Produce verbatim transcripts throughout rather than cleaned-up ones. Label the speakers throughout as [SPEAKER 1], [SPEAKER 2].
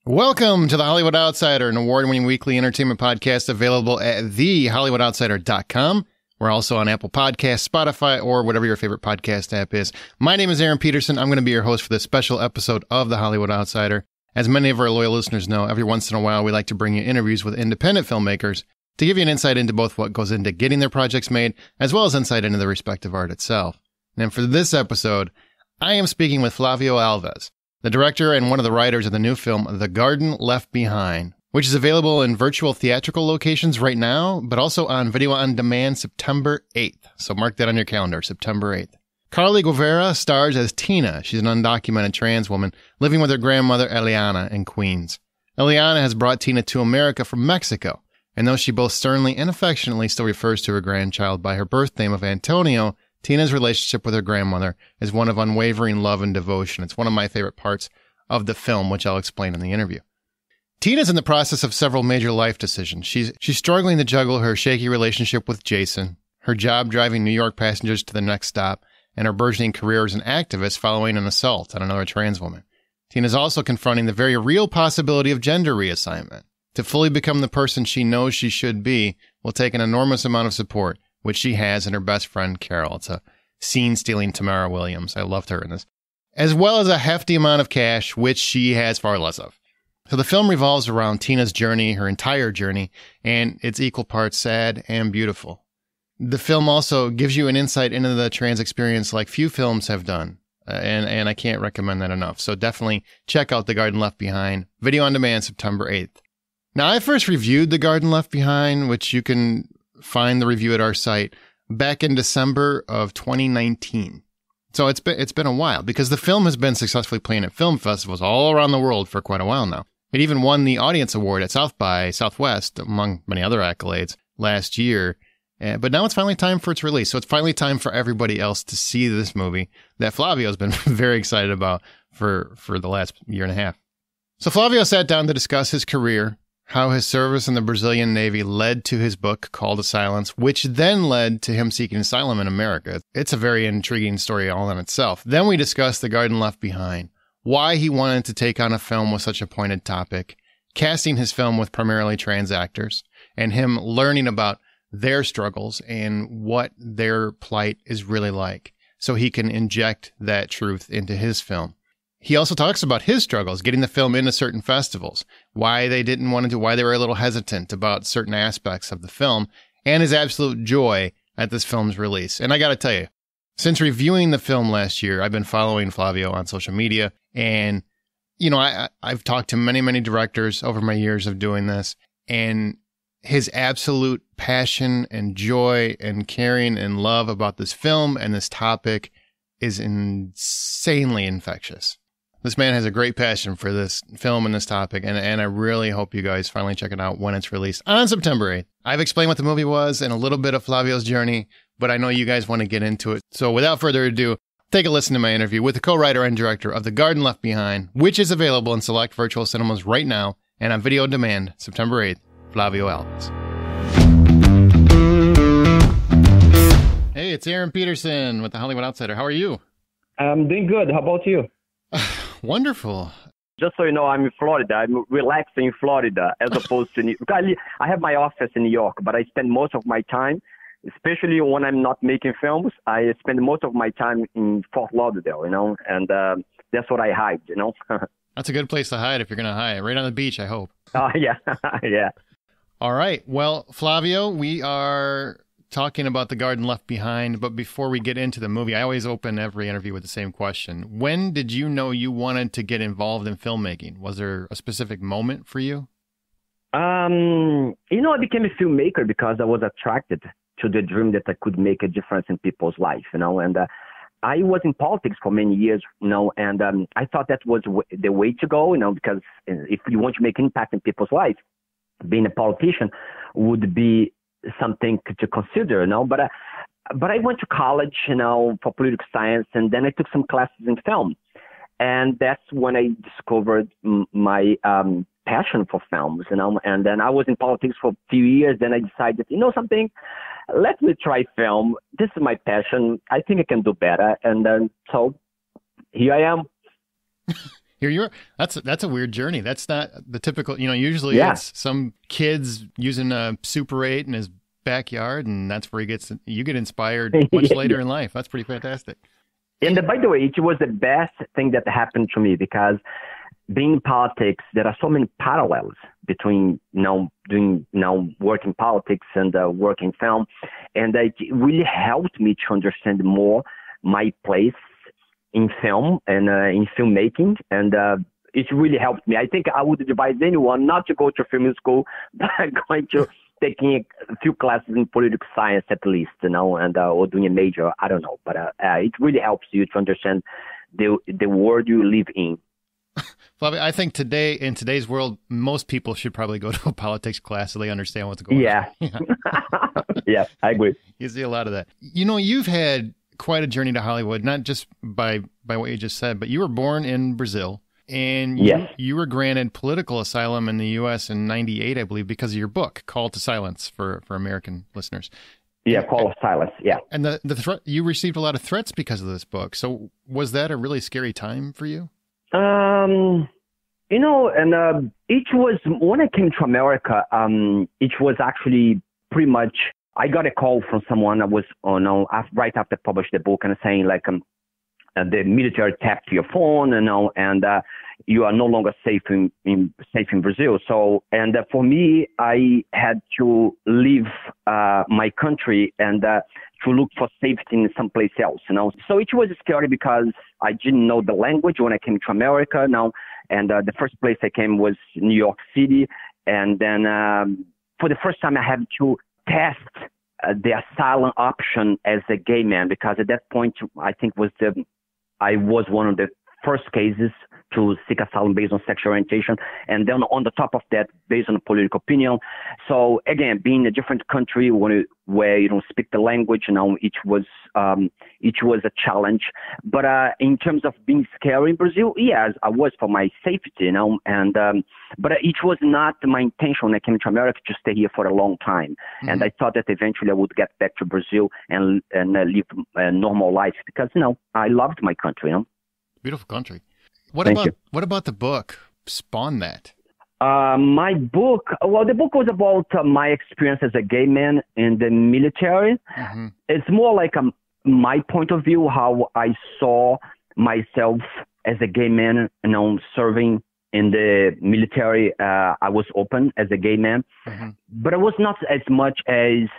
[SPEAKER 1] Welcome to The Hollywood Outsider, an award-winning weekly entertainment podcast available at the hollywood outsider dot com. We're also on Apple Podcasts, Spotify, or whatever your favorite podcast app is. My name is Aaron Peterson. I'm going to be your host for this special episode of The Hollywood Outsider. As many of our loyal listeners know, every once in a while we like to bring you interviews with independent filmmakers to give you an insight into both what goes into getting their projects made, as well as insight into the respective art itself. And for this episode, I am speaking with Flavio Alves, the director and one of the writers of the new film, The Garden Left Behind, which is available in virtual theatrical locations right now, but also on video on demand September eighth. So mark that on your calendar, September eighth. Carlie Guevara stars as Tina. She's an undocumented trans woman living with her grandmother, Eliana, in Queens. Eliana has brought Tina to America from Mexico, and though she both sternly and affectionately still refers to her grandchild by her birth name of Antonio, Tina's relationship with her grandmother is one of unwavering love and devotion. It's one of my favorite parts of the film, which I'll explain in the interview. Tina's in the process of several major life decisions. She's she's struggling to juggle her shaky relationship with Jason, her job driving New York passengers to the next stop, and her burgeoning career as an activist following an assault on another trans woman. Tina's also confronting the very real possibility of gender reassignment. To fully become the person she knows she should be will take an enormous amount of support, which she has in her best friend, Carol. It's a scene-stealing Tamara Williams. I loved her in this. As well as a hefty amount of cash, which she has far less of. So the film revolves around Tina's journey, her entire journey, and it's equal parts sad and beautiful. The film also gives you an insight into the trans experience like few films have done, uh, and, and I can't recommend that enough. So definitely check out The Garden Left Behind, video on demand September eighth. Now, I first reviewed The Garden Left Behind, which you can find the review at our site, back in December of twenty nineteen. So it's been it's been a while, because the film has been successfully playing at film festivals all around the world for quite a while now. It even won the Audience Award at South by Southwest, among many other accolades, last year. Uh, but now it's finally time for its release. So it's finally time for everybody else to see this movie that Flavio's been very excited about for, for the last year and a half. So Flavio sat down to discuss his career, how his service in the Brazilian Navy led to his book, Call to Silence, which then led to him seeking asylum in America. It's a very intriguing story all in itself. Then we discussed The Garden Left Behind, why he wanted to take on a film with such a pointed topic, casting his film with primarily trans actors, and him learning about their struggles and what their plight is really like, so he can inject that truth into his film. He also talks about his struggles getting the film into certain festivals, why they didn't want to do, why they were a little hesitant about certain aspects of the film, and his absolute joy at this film's release. And I got to tell you, since reviewing the film last year, I've been following Flavio on social media, and, you know, I, I've talked to many, many directors over my years of doing this, and his absolute passion and joy and caring and love about this film and this topic is insanely infectious. This man has a great passion for this film and this topic, and, and I really hope you guys finally check it out when it's released on September eighth. I've explained what the movie was and a little bit of Flavio's journey, but I know you guys want to get into it. So without further ado, take a listen to my interview with the co-writer and director of The Garden Left Behind, which is available in select virtual cinemas right now and on video on demand September eighth, Flavio Alves. Hey, it's Aaron Peterson with The Hollywood Outsider. How are you?
[SPEAKER 2] I'm doing good. How about you?
[SPEAKER 1] Wonderful.
[SPEAKER 2] Just so you know, I'm in Florida. I'm relaxing in Florida as opposed to New York. I, I have my office in New York, but I spend most of my time, especially when I'm not making films, I spend most of my time in Fort Lauderdale, you know, and uh, that's what I hide, you know.
[SPEAKER 1] That's a good place to hide if you're going to hide. Right on the beach, I hope.
[SPEAKER 2] Oh, uh, yeah. yeah.
[SPEAKER 1] All right. Well, Flavio, we are talking about The Garden Left Behind, but before we get into the movie, I always open every interview with the same question. When did you know you wanted to get involved in filmmaking? Was there a specific moment for you?
[SPEAKER 2] Um, you know, I became a filmmaker because I was attracted to the dream that I could make a difference in people's life, you know, and uh, I was in politics for many years, you know, and um, I thought that was w- the way to go, you know, because if you want to make impact in people's life, being a politician would be something to consider, you know, but, uh, but I went to college, you know, for political science, and then I took some classes in film. And that's when I discovered m- my um, passion for films, you know, and then I was in politics for a few years. Then I decided, you know, something, let me try film. This is my passion. I think I can do better. And then, so here I am.
[SPEAKER 1] Here you are. That's that's a weird journey. That's not the typical. You know, usually
[SPEAKER 2] Yeah.
[SPEAKER 1] it's some kids using a Super eight in his backyard, and that's where he gets. You get inspired much later
[SPEAKER 2] Yeah.
[SPEAKER 1] in life. That's pretty fantastic.
[SPEAKER 2] And uh, by the way, it was the best thing that happened to me because being in politics, there are so many parallels between you know doing you know working politics and uh, working film, and uh, it really helped me to understand more my place in film and uh, in filmmaking, and uh, it really helped me. I think I would advise anyone not to go to film school, but going to taking a few classes in political science at least, you know, and uh, or doing a major. I don't know, but uh, uh, it really helps you to understand the the world you live in.
[SPEAKER 1] Flavio, I think today, in today's world, most people should probably go to a politics class so they understand what's going
[SPEAKER 2] Yeah.
[SPEAKER 1] on.
[SPEAKER 2] Yeah. Yeah, I agree.
[SPEAKER 1] You see a lot of that. You know, you've had quite a journey to Hollywood, not just by, by what you just said, but you were born in Brazil, and you,
[SPEAKER 2] Yes.
[SPEAKER 1] you were granted political asylum in the U S in ninety-eight, I believe, because of your book, Call to Silence, for, for American listeners.
[SPEAKER 2] Yeah, Call of Silence, yeah.
[SPEAKER 1] And the, the threat, you received a lot of threats because of this book. So was that a really scary time for you?
[SPEAKER 2] Um, you know, and uh, it was, when I came to America, um, it was actually pretty much, I got a call from someone that was, oh no, af- right after I published the book and saying like, um, uh, the military tapped your phone, you know, and uh, you are no longer safe in, in safe in Brazil. So, and uh, for me, I had to leave uh, my country and uh, to look for safety in someplace else, you know. So it was scary because I didn't know the language when I came to America now. And uh, the first place I came was New York City. And then um, for the first time, I had to test uh, the asylum option as a gay man, because at that point, I think was the I was one of the first cases to seek asylum based on sexual orientation, and then on the top of that, based on political opinion. So again, being in a different country where you, where you don't speak the language, you know, it was um, it was a challenge. But uh, in terms of being scary in Brazil, yes, I was for my safety, you know, and um, but it was not my intention when I came to America to stay here for a long time. Mm-hmm. And I thought that eventually I would get back to Brazil and and uh, live a normal life because you know I loved my country, you know.
[SPEAKER 1] Beautiful country. What
[SPEAKER 2] Thank
[SPEAKER 1] about
[SPEAKER 2] you.
[SPEAKER 1] what about the book spawned that?
[SPEAKER 2] Uh, my book, well, the book was about uh, my experience as a gay man in the military. Mm-hmm. It's more like um, my point of view, how I saw myself as a gay man, you know, serving in the military. Uh, I was open as a gay man, mm-hmm. but it was not as much as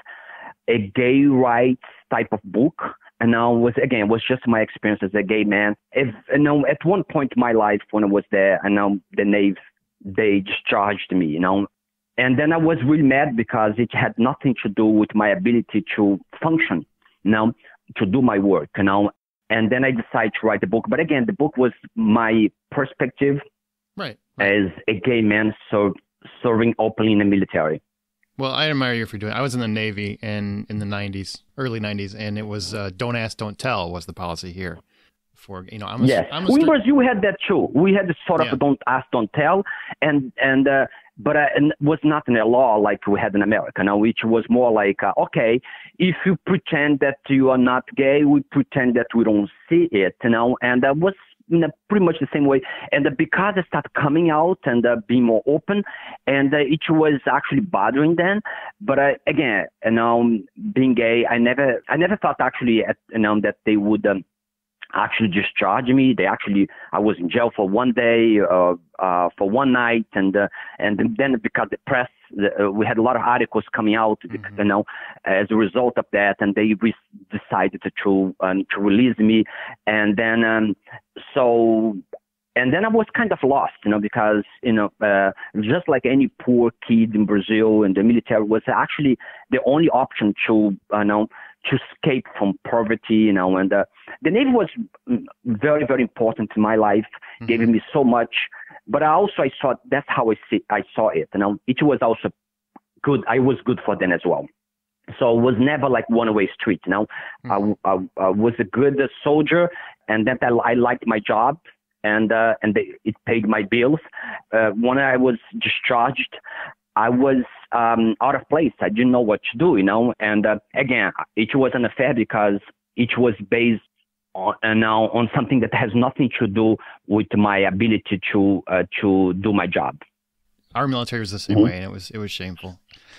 [SPEAKER 2] a gay rights type of book. And now was again was just my experience as a gay man. If you know, at one point in my life when I was there, and now the Navy they discharged me, you know, and then I was really mad because it had nothing to do with my ability to function, you know, to do my work, you know. And then I decided to write the book. But again, the book was my perspective,
[SPEAKER 1] right, right.
[SPEAKER 2] as a gay man, so serving openly in the military.
[SPEAKER 1] Well, I admire you for doing it. I was in the Navy and in the nineties, early nineties, and it was uh, don't ask, don't tell was the policy here. For you know, I'm a,
[SPEAKER 2] yes,
[SPEAKER 1] I'm a
[SPEAKER 2] we
[SPEAKER 1] stri-
[SPEAKER 2] Brazil we had that too. We had this sort of
[SPEAKER 1] yeah.
[SPEAKER 2] don't ask, don't tell, and and uh, but uh, and was not in a law like we had in America. Now, which was more like uh, okay, if you pretend that you are not gay, we pretend that we don't see it, you know, and that was. In a pretty much the same way, and uh, because I started coming out and uh, being more open, and uh, it was actually bothering them. But uh, again, you know, being gay, I never, I never thought actually, at, you know, that they would um, actually discharge me. They actually, I was in jail for one day, uh, uh, for one night, and uh, and then because the press, uh, we had a lot of articles coming out, mm-hmm. you know, as a result of that, and they re- decided to um, to release me, and then um, so. And then I was kind of lost, you know, because, you know, uh, just like any poor kid in Brazil, and the military was actually the only option to, uh, you know, to escape from poverty, you know, and uh, the Navy was very, very important in my life, mm-hmm. giving me so much. But I also, I saw, that's how I see, I saw it, you know, it was also good. I was good for them as well. So it was never like one-way street, you know. Mm-hmm. I, I, I was a good soldier, and that I, I liked my job. And uh, and they, it paid my bills. Uh, when I was discharged, I was um, out of place. I didn't know what to do, you know. And uh, again, it was unfair because it was based on, and now on something that has nothing to do with my ability to uh, to do my job.
[SPEAKER 1] Our military was the same
[SPEAKER 2] Mm-hmm.
[SPEAKER 1] way, and it was it was shameful.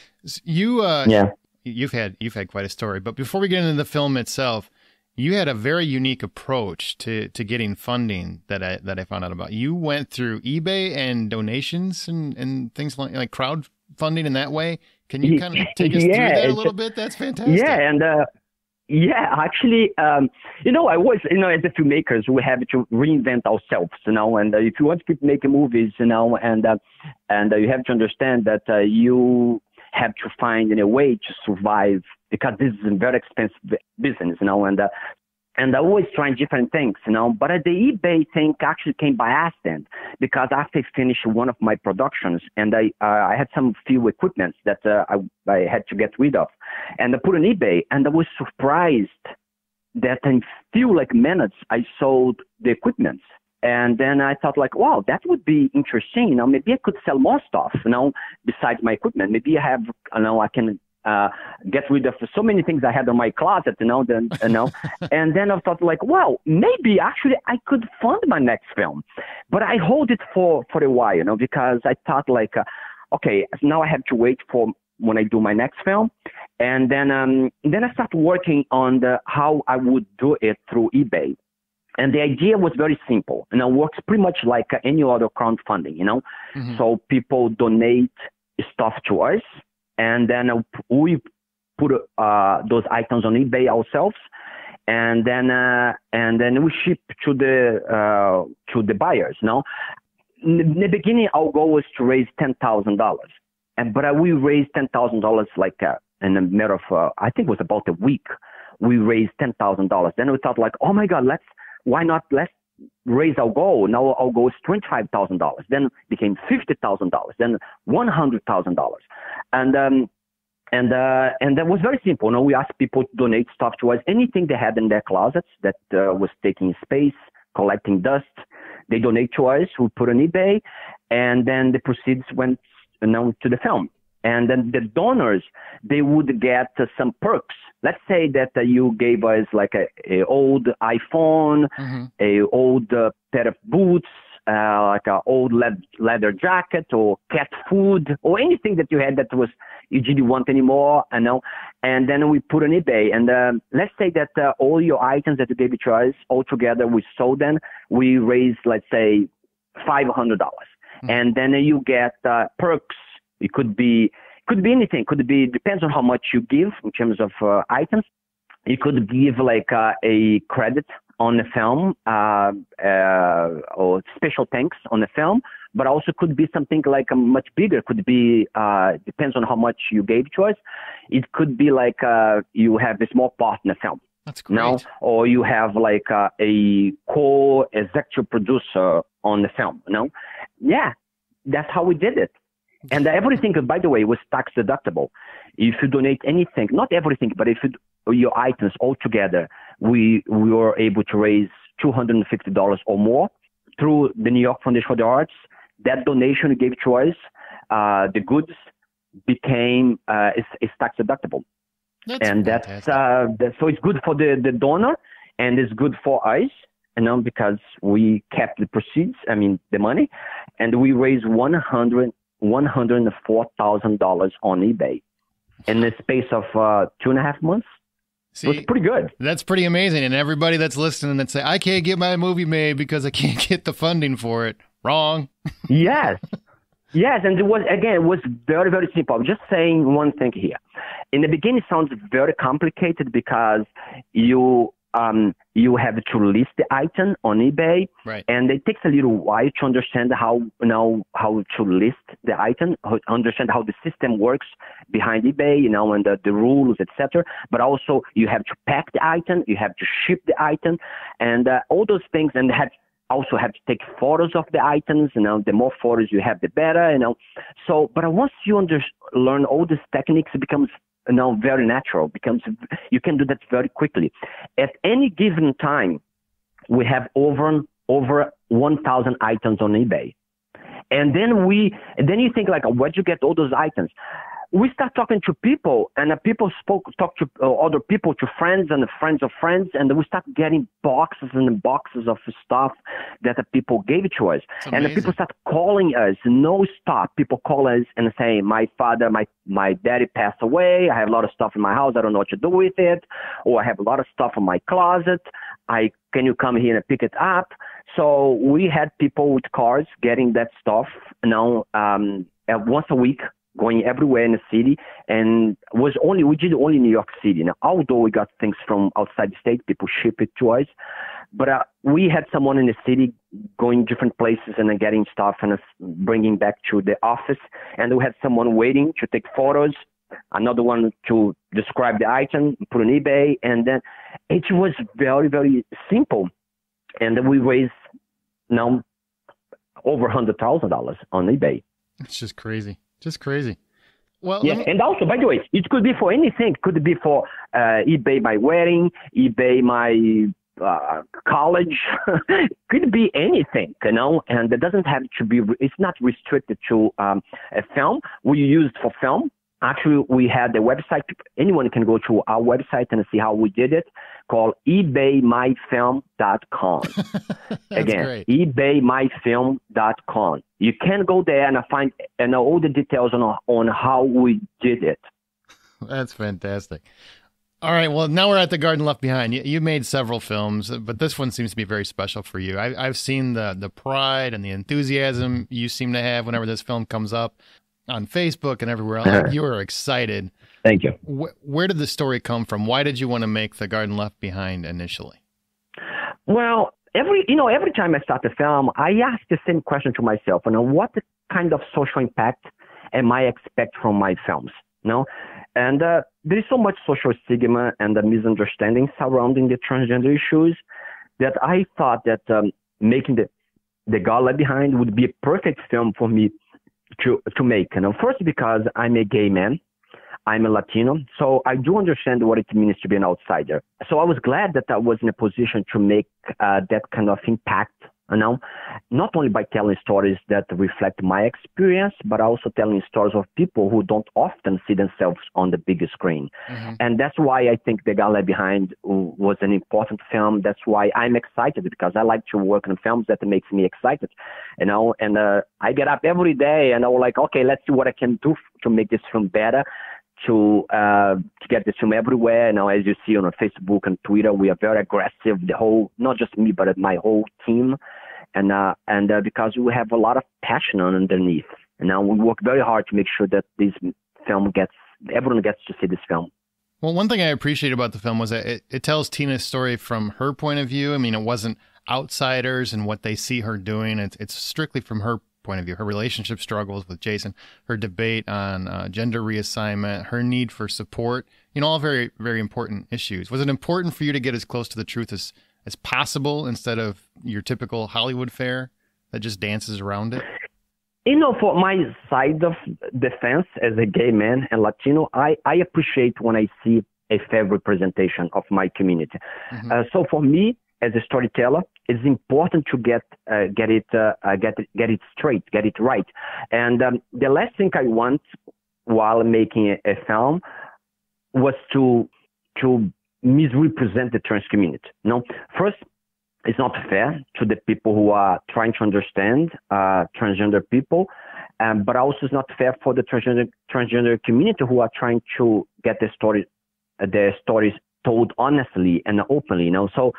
[SPEAKER 1] You uh,
[SPEAKER 2] Yeah.
[SPEAKER 1] you've had you've had quite a story, but before we get into the film itself, you had a very unique approach to, to getting funding that I that I found out about. You went through eBay and donations and, and things like like crowdfunding in that way. Can you kind of take us
[SPEAKER 2] yeah,
[SPEAKER 1] through that a
[SPEAKER 2] it's-
[SPEAKER 1] little bit? That's fantastic.
[SPEAKER 2] Yeah, and uh, yeah, actually, um, you know, I was, you know, as a filmmakers, we have to reinvent ourselves, you know, and uh, if you want to keep making movies, you know, and uh, and uh, you have to understand that uh, you have to find a way to survive, because this is a very expensive business, you know, and uh, and I always trying different things, you know. But uh, the eBay thing actually came by accident, because after I finished one of my productions, and I uh, I had some few equipments that uh, I, I had to get rid of, and I put on eBay, and I was surprised that in few like minutes I sold the equipments. And then I thought like, wow, that would be interesting. You know, maybe I could sell more stuff, you know, besides my equipment. Maybe I have, you know, I can uh, get rid of so many things I had in my closet, you know, then, you know. And then I thought like, wow, maybe actually I could fund my next film. But I hold it for, for a while, you know, because I thought like, uh, okay, now I have to wait for when I do my next film. And then, um, then I started working on the, how I would do it through eBay. And the idea was very simple, and it works pretty much like any other crowdfunding, you know. Mm-hmm. So people donate stuff to us, and then we put uh, those items on eBay ourselves, and then uh, and then we ship to the uh, to the buyers. You know, in the beginning, our goal was to raise ten thousand dollars, and but we raised ten thousand dollars like uh, in a matter of uh, I think it was about a week. We raised ten thousand dollars. Then we thought like, oh my God, let's. Why not let's raise our goal? Now our goal is twenty-five thousand dollars. Then it became fifty thousand dollars. Then one hundred thousand dollars. And um, and uh, and that was very simple. You know, we asked people to donate stuff to us, anything they had in their closets that uh, was taking space, collecting dust. They donate to us. We put on eBay, and then the proceeds went, you know, to the film. And then the donors, they would get uh, some perks. Let's say that uh, you gave us like a, a old iPhone, mm-hmm. a old uh, pair of boots, uh, like an old le- leather jacket, or cat food, or anything that you had that was you didn't want anymore, you know. And then we put on eBay. And uh, let's say that uh, all your items that you gave to us, all together, we sold them. We raised, let's say, five hundred dollars. Mm-hmm. And then you get uh, perks. It could be could be anything. Could be depends on how much you give in terms of uh, items. You could give like uh, a credit on the film uh, uh, or special thanks on the film, but also could be something like a much bigger. Could be uh, depends on how much you gave to us. It could be like uh, you have a small part in the film.
[SPEAKER 1] That's great.
[SPEAKER 2] No, or you have like uh, a co-executive producer on the film. No, yeah, that's how we did it. And everything, by the way, was tax deductible. If you donate anything, not everything, but if you, your items all together, we we were able to raise two hundred fifty dollars or more through the New York Foundation for the Arts. That donation you gave to us, uh, the goods became uh, is, is tax deductible.
[SPEAKER 1] That's
[SPEAKER 2] and
[SPEAKER 1] fantastic.
[SPEAKER 2] that's uh, that, so it's good for the, the donor, and it's good for us, you know, because we kept the proceeds. I mean, the money, and we raised one hundred. one hundred four thousand dollars on eBay in the space of uh, two and a half months. See, it was pretty good.
[SPEAKER 1] That's pretty amazing. And everybody that's listening that say, I can't get my movie made because I can't get the funding for it. Wrong.
[SPEAKER 2] Yes. Yes. And it was, again, it was very, very simple. I'm just saying one thing here. In the beginning, it sounds very complicated because you um, you have to list the item on eBay,
[SPEAKER 1] right.
[SPEAKER 2] And it takes a little while to understand how you know how to list the item, how, understand how the system works behind eBay, you know, and the, the rules, et cetera. But also you have to pack the item, you have to ship the item, and uh, all those things, and have also have to take photos of the items. You know, the more photos you have, the better. You know, so but once you under, learn all these techniques, it becomes you know, very natural, becomes, you can do that very quickly. At any given time, we have over, over one thousand items on eBay. And then we, and then you think like, where'd you get all those items? we start talking to people, and uh, people spoke, talk to uh, other people, to friends and friends of friends, and we start getting boxes and boxes of stuff that the people gave to us. And the people start calling us, no stop. People call us and say, my father, my, my daddy passed away. I have a lot of stuff in my house. I don't know what to do with it. Or I have a lot of stuff in my closet. I can you come here and pick it up? So we had people with cars getting that stuff, you know, um, once a week, going everywhere in the city, and was only we did only New York City. Now, although we got things from outside the state, people ship it to us, but uh, we had someone in the city going different places and then getting stuff and uh, bringing back to the office, and we had someone waiting to take photos, another one to describe the item, put on eBay, and then it was very, very simple, and we raised now over one hundred thousand dollars on eBay.
[SPEAKER 1] It's just crazy. Just crazy. Well,
[SPEAKER 2] yeah,
[SPEAKER 1] me...
[SPEAKER 2] and also, by the way, it could be for anything. It could be for uh, eBay my wedding, eBay my uh, college. It could be anything, you know, and it doesn't have to be, it's not restricted to um, a film. We used for film. Actually, we had a website. Anyone can go to our website and see how we did it, called ebay my film dot com. Again,
[SPEAKER 1] great.
[SPEAKER 2] ebay my film dot com. You can go there and find and all the details on on how we did it.
[SPEAKER 1] That's fantastic. All right, well, now we're at The Garden Left Behind. You, you made several films, but this one seems to be very special for you. I, I've seen the the pride and the enthusiasm you seem to have whenever this film comes up on Facebook and everywhere else. Uh-huh. You are excited.
[SPEAKER 2] Thank you.
[SPEAKER 1] Wh- where did the story come from? Why did you want to make The Garden Left Behind initially?
[SPEAKER 2] Well, every you know, every time I start a film, I ask the same question to myself. You know, what kind of social impact am I expect from my films? You know, and uh, there is so much social stigma and the misunderstanding surrounding the transgender issues that I thought that um, making the the Garden Left Behind would be a perfect film for me to to make. You know, first because I'm a gay man. I'm a Latino, so I do understand what it means to be an outsider. So I was glad that I was in a position to make uh, that kind of impact, you know, not only by telling stories that reflect my experience, but also telling stories of people who don't often see themselves on the big screen. Mm-hmm. And that's why I think The Garden Left Behind was an important film. That's why I'm excited, because I like to work on films that makes me excited, you know, and uh, I get up every day and I'm like, okay, let's see what I can do to make this film better. To uh, to get this film everywhere. Now, as you see on Facebook and Twitter, we are very aggressive. The whole, not just me, but my whole team, and uh, and uh, because we have a lot of passion underneath. And now we work very hard to make sure that this film gets everyone gets to see this film.
[SPEAKER 1] Well, one thing I appreciate about the film was that it, it tells Tina's story from her point of view. I mean, it wasn't outsiders and what they see her doing. It's it's strictly from her point of view, her relationship struggles with Jason, her debate on uh, gender reassignment, her need for support, you know, all very, very important issues. Was it important for you to get as close to the truth as, as possible instead of your typical Hollywood fare that just dances around it?
[SPEAKER 2] You know, for my side of the fence as a gay man and Latino, I, I appreciate when I see a fair representation of my community. Mm-hmm. Uh, so for me, as a storyteller, it's important to get uh, get it uh, uh, get it get it straight, get it right. And um, the last thing I want while making a, a film was to to misrepresent the trans community. No, first, it's not fair to the people who are trying to understand uh, transgender people, um, but also it's not fair for the transgender transgender community who are trying to get the story uh, their stories told honestly and openly. You know, so.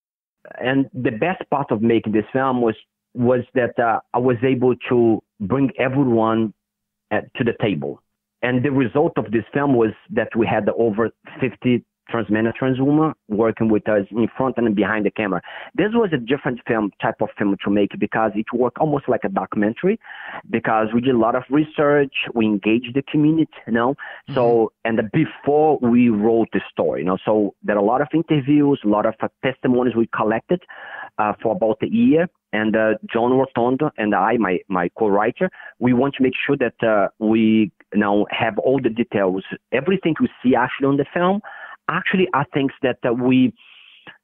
[SPEAKER 2] And the best part of making this film was was that uh, I was able to bring everyone uh, to the table. And the result of this film was that we had over fifty trans men and trans women working with us in front and behind the camera. This was a different film, type of film to make, because it worked almost like a documentary, because we did a lot of research, we engaged the community, you know, mm-hmm. so, and before we wrote the story, you know, so there are a lot of interviews, a lot of uh, testimonies we collected uh, for about a year. And uh, John Rotondo and I, my, my co-writer, we want to make sure that uh, we you know have all the details, everything we see actually on the film. Actually, are things that uh, we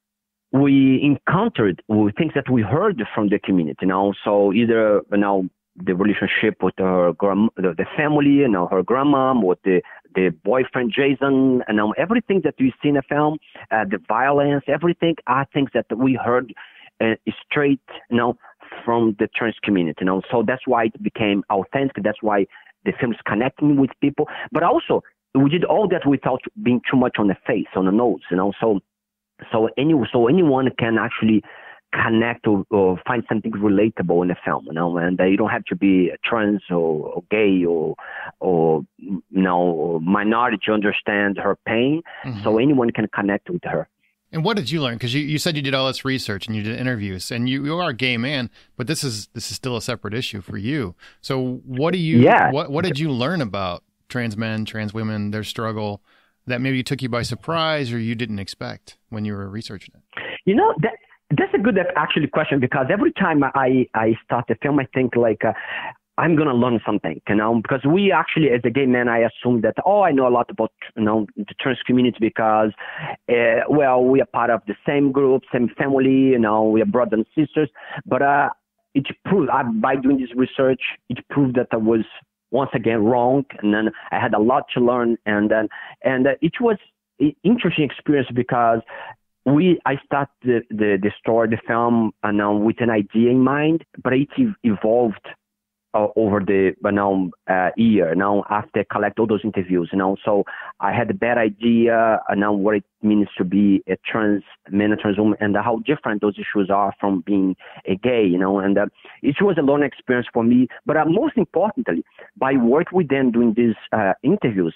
[SPEAKER 2] we encountered, things that we heard from the community. You know, so either you know the relationship with her grand, the, the family, you know, her grandmom, with the, the boyfriend Jason, and um, everything that we see in the film, uh, the violence, everything are things that we heard uh, straight, you know, from the trans community, you know. So that's why it became authentic. That's why the film is connecting with people. But also, we did all that without being too much on the face, on the nose, you know. So, so any so anyone can actually connect or, or find something relatable in the film, you know, and uh, you don't have to be trans or, or gay or, or, you know, minority to understand her pain. Mm-hmm. So anyone can connect with her.
[SPEAKER 1] And what did you learn? Because you, you said you did all this research and you did interviews, and you, you are a gay man, but this is this is still a separate issue for you. So what do you
[SPEAKER 2] yeah.
[SPEAKER 1] what what did you learn about trans men, trans women, their struggle that maybe took you by surprise or you didn't expect when you were researching it?
[SPEAKER 2] You know, that that's a good actually question, because every time I, I start a film, I think like uh, I'm going to learn something, you know, because we actually, as a gay man, I assume that, oh, I know a lot about, you know, the trans community because, uh, well, we are part of the same group, same family, you know, we are brothers and sisters. But uh, it proved, uh, by doing this research, it proved that I was once again wrong. And then I had a lot to learn. And then, and uh, it was an interesting experience because we, I started the, the, the story, the film, you know, with an idea in mind, but it evolved Uh, over the you know, uh, year, you know, after I collect all those interviews, you know. So I had a better idea uh, now what it means to be a trans man, a trans woman, and how different those issues are from being a gay, you know. And uh, it was a learning experience for me. But uh, most importantly, by working with them doing these uh, interviews,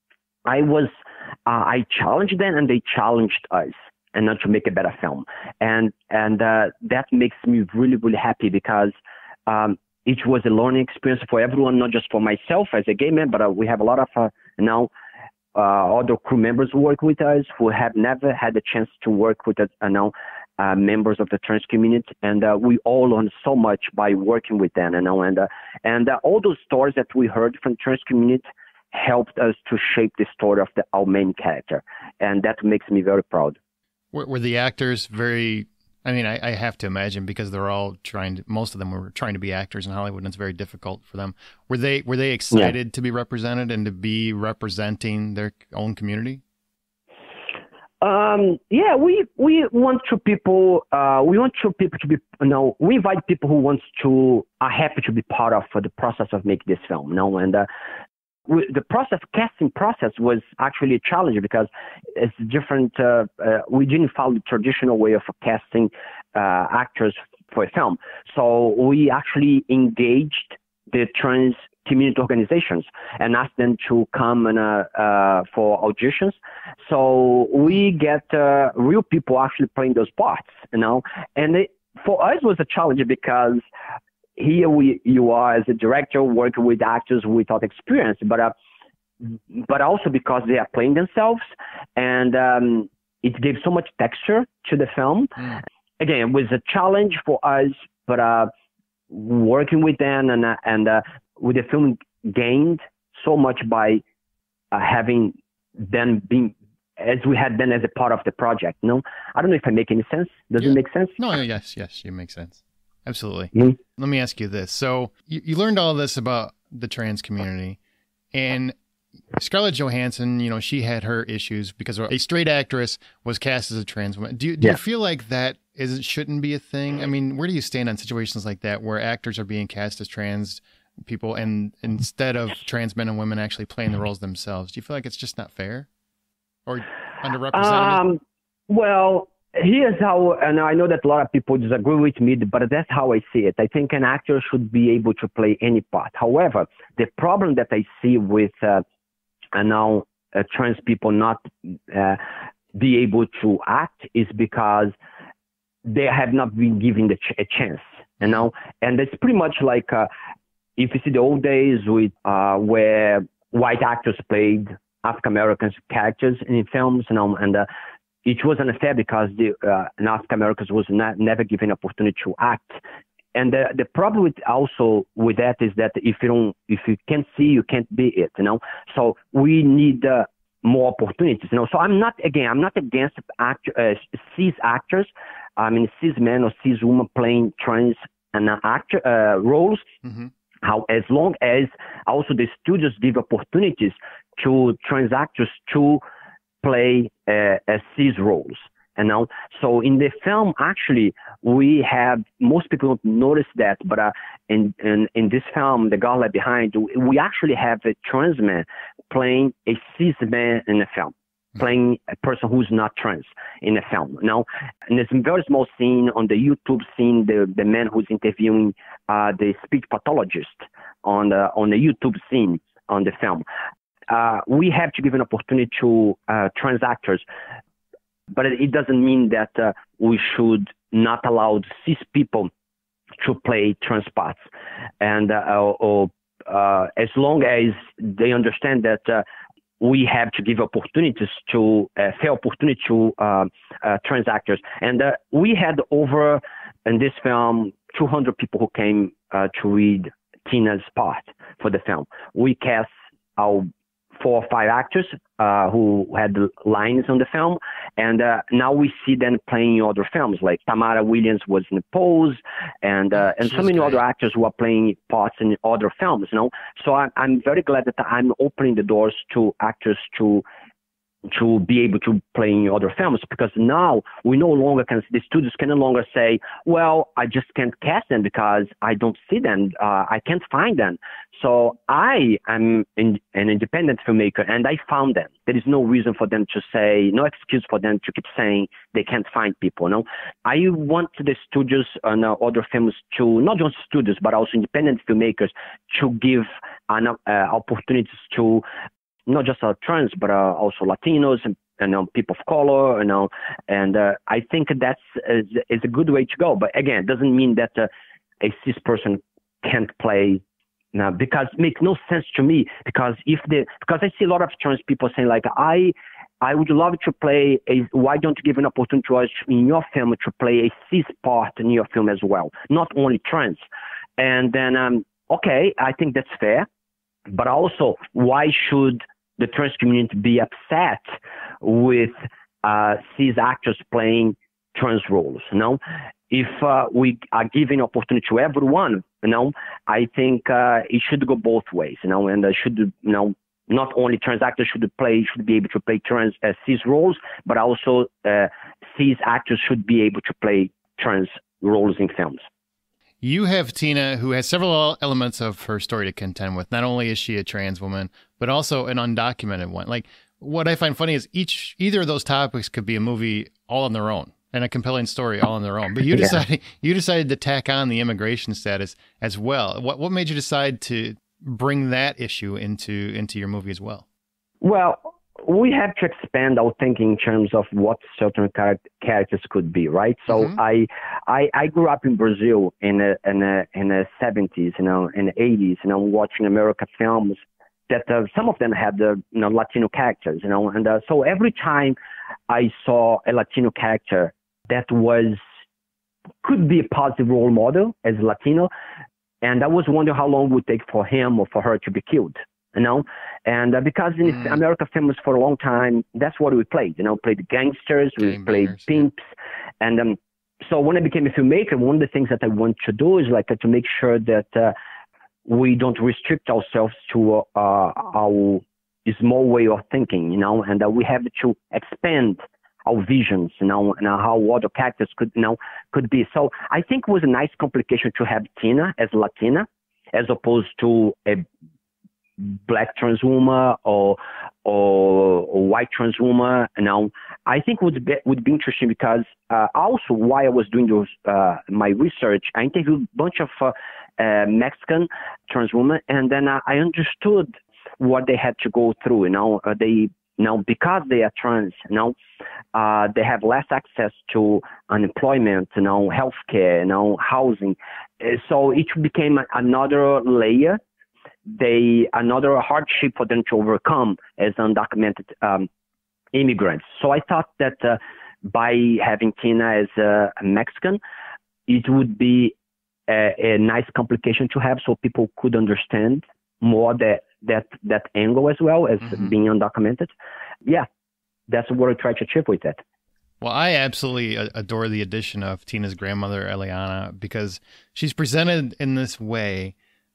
[SPEAKER 2] I was, uh, I challenged them and they challenged us, and not to make a better film. And and uh, that makes me really, really happy because um, it was a learning experience for everyone, not just for myself as a gay man, but uh, we have a lot of uh, now uh, other crew members who work with us who have never had the chance to work with us, uh, now uh, members of the trans community, and uh, we all learn so much by working with them, you know, and uh, and uh, all those stories that we heard from the trans community helped us to shape the story of the our main character, and that makes me very proud.
[SPEAKER 1] Were, were the actors very? I mean, I, I have to imagine because they're all trying to, most of them were trying to be actors in Hollywood, and it's very difficult for them. Were they were they excited yeah. to be represented and to be representing their own community?
[SPEAKER 2] Um, yeah, we we want to people. Uh, we want to people to be. You know, we invite people who wants to are happy to be part of uh, the process of making this film. You know, and. Uh, We, the process, casting process was actually a challenge because it's different. Uh, uh, we didn't follow the traditional way of casting uh, actors for a film. So we actually engaged the trans community organizations and asked them to come and, uh, uh, for auditions. So we get uh, real people actually playing those parts, you know. And it, for us, it was a challenge because here we, you are as a director working with actors without experience, but uh, but also because they are playing themselves, and um, it gave so much texture to the film. Mm. Again, it was a challenge for us, but uh, working with them and uh, and uh, with the film gained so much by uh, having them being as we had been as a part of the project. No, I don't know if I make any sense. Does
[SPEAKER 1] yeah.
[SPEAKER 2] it make sense?
[SPEAKER 1] No, yes, yes, you make sense. Absolutely.
[SPEAKER 2] Mm-hmm.
[SPEAKER 1] Let me ask you this. So you, you learned all of this about the trans community, and Scarlett Johansson, you know, she had her issues because a straight actress was cast as a trans woman. Do you, do yeah. you feel like that is shouldn't be a thing? I mean, where do you stand on situations like that where actors are being cast as trans people and instead of trans men and women actually playing the roles themselves? Do you feel like it's just not fair or underrepresented?
[SPEAKER 2] Um, well, here's how, and I know that a lot of people disagree with me, but that's how I see it. I think an actor should be able to play any part. However, the problem that I see with uh, and now uh, trans people not uh, be able to act is because they have not been given the ch- a chance, you know. And it's pretty much like uh, if you see the old days with uh, where white actors played African American characters in films, you know, and uh, it was unfair because the uh, African Americans was not, never given opportunity to act. And the, the problem with also with that is that if you don't, if you can't see, you can't be it, you know. So we need uh, more opportunities, you know. So I'm not again, I'm not against act, uh, cis actors. I mean, cis men or cis women playing trans and uh, actor uh, roles. Mm-hmm. How, as long as also the studios give opportunities to trans actors to play uh, uh, cis roles. And now, so in the film, actually, we have, most people don't notice that, but uh, in, in in this film, The Girl Left Behind, we actually have a trans man playing a cis man in the film, playing a person who's not trans in the film. Now, and there's a very small scene on the YouTube scene, the, the man who's interviewing uh, the speech pathologist on the, on the YouTube scene on the film. Uh, we have to give an opportunity to uh, trans actors, but it doesn't mean that uh, we should not allow cis people to play trans parts. And uh, or, uh, as long as they understand that uh, we have to give opportunities to, uh, fair opportunity to uh, uh, trans actors. And uh, we had over, in this film, two hundred people who came uh, to read Tina's part for the film. We cast our four or five actors uh, who had lines on the film, and uh, now we see them playing in other films, like Tamara Williams was in Pose, and uh, and so many great. other actors who are playing parts in other films, you know. So I'm, I'm very glad that I'm opening the doors to actors to to be able to play in other films, because now we no longer can, the studios can no longer say, well, I just can't cast them because I don't see them, uh, I can't find them. So I am in, an independent filmmaker and I found them. There is no reason for them to say, no excuse for them to keep saying they can't find people. No, I want the studios and uh, other films to, not just studios, but also independent filmmakers to give an, uh, opportunities to not just uh, trans, but uh, also Latinos and, and uh, people of color, you know, and uh, I think that's is, is a good way to go. But again, it doesn't mean that uh, a cis person can't play, now, because it makes no sense to me. Because if the because I see a lot of trans people saying like, I I would love to play a, why don't you give an opportunity to us in your film to play a cis part in your film as well, not only trans. And then um, okay, I think that's fair, but also why should the trans community be upset with uh, cis actors playing trans roles? You know, if uh, we are giving opportunity to everyone, you know, I think uh, it should go both ways. You know, and uh, should you know not only trans actors should play should be able to play trans uh, cis roles, but also uh, cis actors should be able to play trans roles in films.
[SPEAKER 1] You have Tina, who has several elements of her story to contend with. Not only is she a trans woman, but also an undocumented one. Like, what I find funny is each either of those topics could be a movie all on their own and a compelling story all on their own. But you decided yeah. you decided to tack on the immigration status as well. What what made you decide to bring that issue into into your movie as well?
[SPEAKER 2] Well, we have to expand our thinking in terms of what certain char- characters could be, right? So mm-hmm. I, I I grew up in Brazil in the in the in the seventies, you know, in the eighties, you know, watching American films that uh, some of them had the uh, you know Latino characters, you know, and uh, so every time I saw a Latino character that was could be a positive role model as a Latino, and I was wondering how long it would take for him or for her to be killed. You know, and uh, because in mm. American films for a long time, that's what we played. You know, played gangsters, we played pimps, and um, so when I became a filmmaker, one of the things that I want to do is like uh, to make sure that uh, we don't restrict ourselves to uh, our small way of thinking. You know, and uh, we have to expand our visions. You know, and uh, how other characters could you know could be. So I think it was a nice complication to have Tina as Latina, as opposed to a black trans woman or, or or white trans woman. You know, I think would be would be interesting because uh, also while I was doing those uh, my research, I interviewed a bunch of uh, uh, Mexican trans women, and then uh, I understood what they had to go through. You know, uh, they you know because they are trans, you know, uh, they have less access to unemployment, you know, healthcare, you know, housing. Uh, so it became another layer. They another hardship for them to overcome as undocumented um, immigrants. So I thought that uh, by having Tina as a Mexican, it would be a, a nice complication to have, so people could understand more that that that angle as well as mm-hmm. being undocumented. Yeah, that's what I try to achieve with that.
[SPEAKER 1] Well, I absolutely adore the addition of Tina's grandmother, Eliana, because she's presented in this way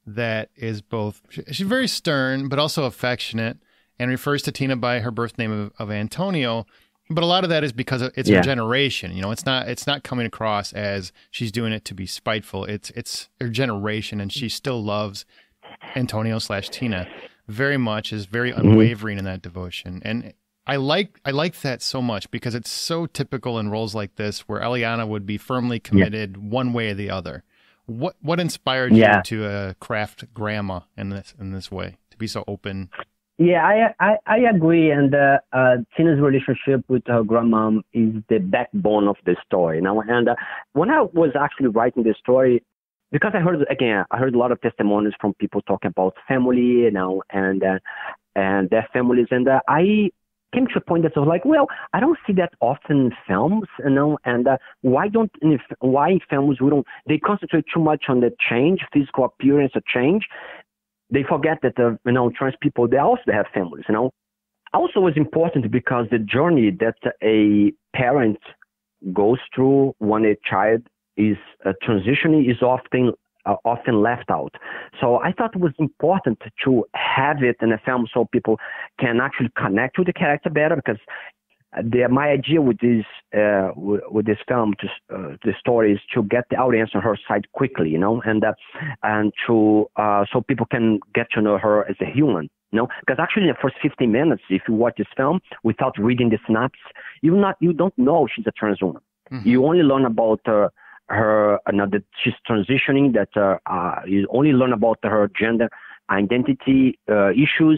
[SPEAKER 1] that is both, she's very stern, but also affectionate, and refers to Tina by her birth name of, of Antonio. But a lot of that is because it's yeah. her generation. You know, it's not it's not coming across as she's doing it to be spiteful. It's it's her generation, and she still loves Antonio slash Tina very much, is very unwavering mm-hmm. in that devotion. And I like I like that so much because it's so typical in roles like this where Eliana would be firmly committed yeah. one way or the other. What what inspired yeah. you to uh, craft grandma in this in this way, to be so open?
[SPEAKER 2] Yeah, I I, I agree, and uh, uh, Tina's relationship with her grandmom is the backbone of the story. Now, and uh, when I was actually writing the story, because I heard again, I heard a lot of testimonies from people talking about family, you know, and uh, and their families, and uh, I came to a point that I was like, well, I don't see that often in films, you know, and uh, why don't in, why in films we don't they concentrate too much on the change, physical appearance of change. They forget that, uh, you know, trans people, they also have families, you know. Also was important because the journey that a parent goes through when a child is uh, transitioning is often uh, often left out. So I thought it was important to have it in a film so people can actually connect with the character better, because the, my idea with this uh, with, with this film, to, uh, the story, is to get the audience on her side quickly, you know, and uh, and to uh, so people can get to know her as a human, you know, because actually in the first fifteen minutes, if you watch this film without reading the synopsis, you not you don't know she's a trans woman. Mm-hmm. You only learn about uh, her, uh, that she's transitioning. That uh, uh, you only learn about her gender identity uh, issues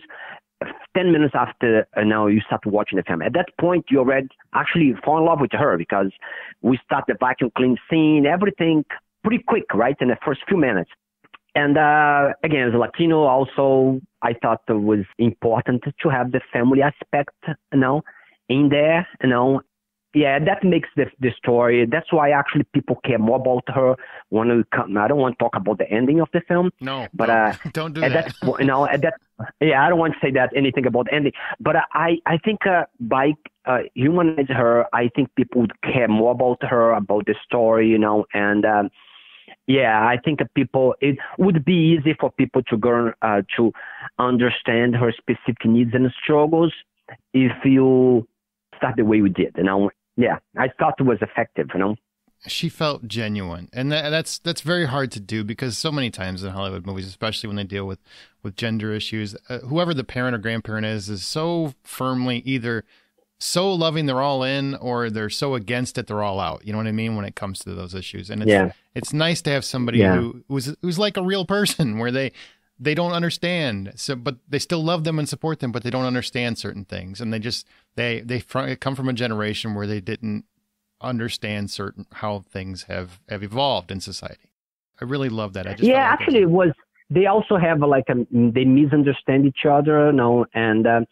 [SPEAKER 2] ten minutes after uh, now you start watching the film. At that point, you already actually fall in love with her, because we start the vacuum clean scene, everything pretty quick, right, in the first few minutes. And uh, again, as a Latino, also, I thought it was important to have the family aspect, you know, in there, you know. Yeah, that makes the the story. That's why actually people care more about her when we come. I don't want to talk about the ending of the film.
[SPEAKER 1] No,
[SPEAKER 2] but
[SPEAKER 1] don't,
[SPEAKER 2] uh,
[SPEAKER 1] don't do
[SPEAKER 2] at
[SPEAKER 1] that.
[SPEAKER 2] that. You know, at that. Yeah, I don't want to say that anything about the ending. But uh, I I think uh, by uh, humanizing her, I think people would care more about her, about the story, you know, and. Um, Yeah, I think that people, it would be easy for people to go uh, to understand her specific needs and struggles if you start the way we did, you know. Yeah, I thought it was effective, you know.
[SPEAKER 1] She felt genuine, and that, that's that's very hard to do, because so many times in Hollywood movies, especially when they deal with, with gender issues, uh, whoever the parent or grandparent is, is so firmly either so loving they're all in, or they're so against it they're all out. You know what I mean? When it comes to those issues, and it's yeah. it's nice to have somebody yeah. who who's who's like a real person, where they they don't understand, so but they still love them and support them, but they don't understand certain things, and they just they they fr- come from a generation where they didn't understand certain how things have have evolved in society. I really love that. I just
[SPEAKER 2] yeah,
[SPEAKER 1] like
[SPEAKER 2] actually, it was. They also have like a, they misunderstand each other, you know, and um,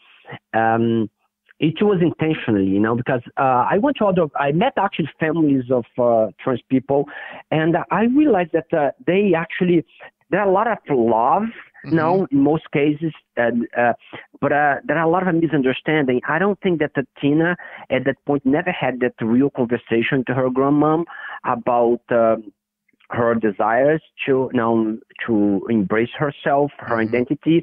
[SPEAKER 2] um it was intentionally, you know, because uh, I went to other, I met actually families of uh, trans people, and I realized that uh, they actually, there are a lot of love, mm-hmm. you know, in most cases, and, uh, but uh, there are a lot of misunderstanding. I don't think that uh, Tina at that point never had that real conversation to her grandmom about uh, her desires to, you know, to embrace herself, her mm-hmm. identity.